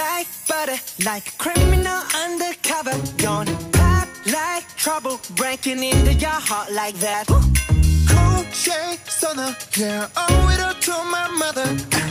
like butter, like a criminal undercover. Gonna pop like trouble, breaking into your heart like that. Cool shade stunner, yeah, owe it all to my mother.